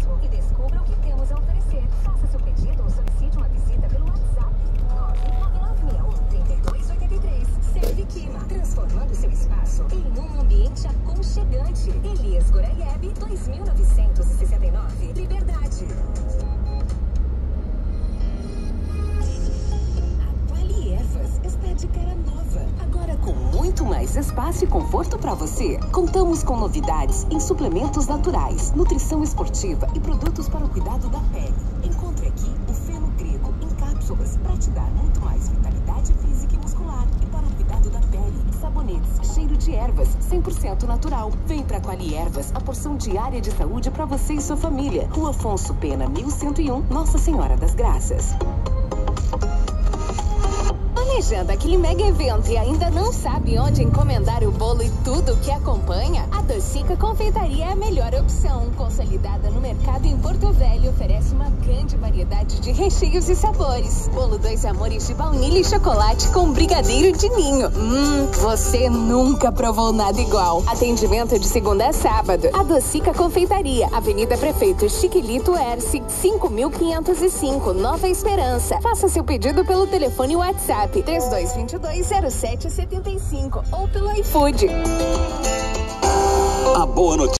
mesmo e descubra o que temos a oferecer. Faça seu pedido ou solicite uma visita pelo WhatsApp 99961-3283. Serve Quima, transformando seu espaço em um ambiente aconchegante. Elias Goraieb, 2969, Liberdade. Ervas está de cara nova, agora com muito mais espaço e conforto para você. Contamos com novidades em suplementos naturais, nutrição esportiva e produtos para o cuidado da pele. Encontre aqui o feno grego em cápsulas para te dar muito mais vitalidade física e muscular. E para o cuidado da pele, sabonetes cheiro de ervas 100% natural. Vem para Quali Ervas, a porção diária de saúde para você e sua família. Rua Afonso Pena, 1101, Nossa Senhora das Graças. Planejando aquele mega evento e ainda não sabe onde encomendar o bolo e tudo que acompanha? A Docica Confeitaria é a melhor opção. Consolidada no mercado em Porto Velho, oferece uma grande variedade de recheios e sabores. Bolo 2 amores de baunilha e chocolate com brigadeiro de ninho. Você nunca provou nada igual. Atendimento de segunda a sábado. A Docica Confeitaria, Avenida Prefeito Chiquilito Erce, 5505, Nova Esperança. Faça seu pedido pelo telefone WhatsApp 3222-0775 ou pelo iFood. A boa notícia.